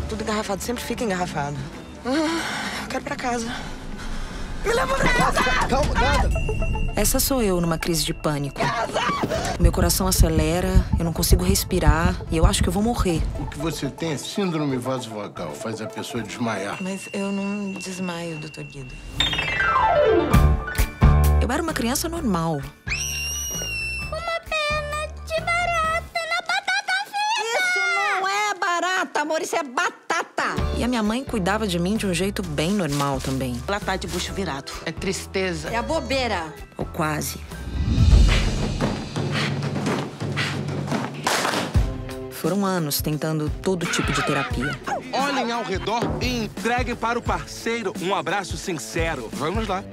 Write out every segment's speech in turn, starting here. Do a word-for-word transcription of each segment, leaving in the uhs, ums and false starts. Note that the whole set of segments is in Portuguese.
Tudo engarrafado, sempre fica engarrafado. Ah, eu quero ir pra casa. Me leva pra casa! Calma, nada! Essa sou eu numa crise de pânico. Meu coração acelera, eu não consigo respirar e eu acho que eu vou morrer. O que você tem é síndrome vasovagal, faz a pessoa desmaiar. Mas eu não desmaio, doutor Guido. Eu era uma criança normal. Uma pena de barata na batata frita! Isso não é barata, amor, isso é batata! E a minha mãe cuidava de mim de um jeito bem normal também. Ela tá de bucho virado. É tristeza. É a bobeira. Ou quase. Foram anos tentando todo tipo de terapia. Olhem ao redor e entreguem para o parceiro um abraço sincero. Vamos lá.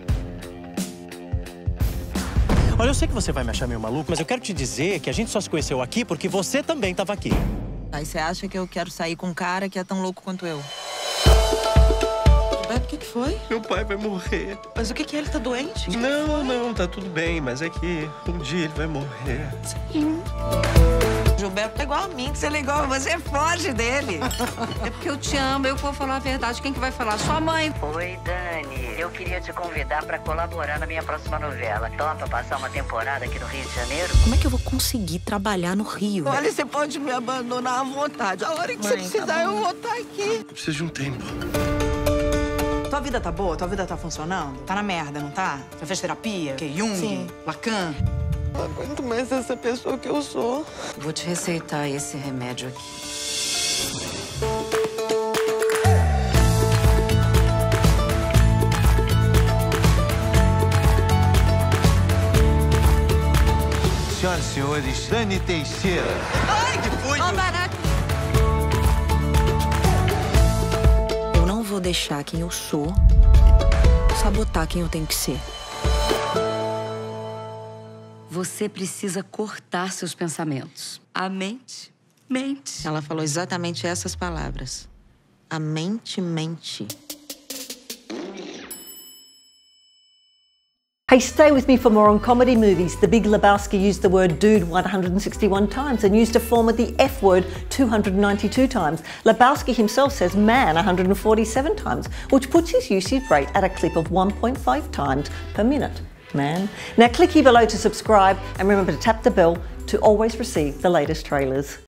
Olha, eu sei que você vai me achar meio maluco, mas eu quero te dizer que a gente só se conheceu aqui porque você também estava aqui. Aí você acha que eu quero sair com um cara que é tão louco quanto eu? Gilberto, o que que foi? Meu pai vai morrer. Mas o que que é? Ele tá doente? Não, não, tá tudo bem, mas é que um dia ele vai morrer. Sim. Gilberto tá igual a mim. Se ele é igual a você, foge dele. É porque eu te amo, eu vou falar a verdade. Quem que vai falar? Sua mãe. Oi, Dani. Eu queria te convidar pra colaborar na minha próxima novela. Topa passar uma temporada aqui no Rio de Janeiro? Como é que eu vou conseguir trabalhar no Rio? Olha, você pode me abandonar à vontade. A hora que Mãe, você precisar, tá eu vou estar aqui. Eu preciso de um tempo. Tua vida tá boa? Tua vida tá funcionando? Tá na merda, não tá? Já fez terapia? Que Jung? Sim. Lacan? Não aguento mais essa pessoa que eu sou. Vou te receitar esse remédio aqui. Senhoras e senhores, Dani Teixeira. Ai, que foi? Ó, barato. Eu não vou deixar quem eu sou sabotar quem eu tenho que ser. Você precisa cortar seus pensamentos. A mente mente. Ela falou exatamente essas palavras. A mente mente. Hey, stay with me for more on comedy movies. The Big Lebowski used the word dude one hundred sixty-one times and used a form of the F word two hundred ninety-two times. Lebowski himself says man one hundred forty-seven times, which puts his usage rate at a clip of one point five times per minute. Man. Now click here below to subscribe and remember to tap the bell to always receive the latest trailers.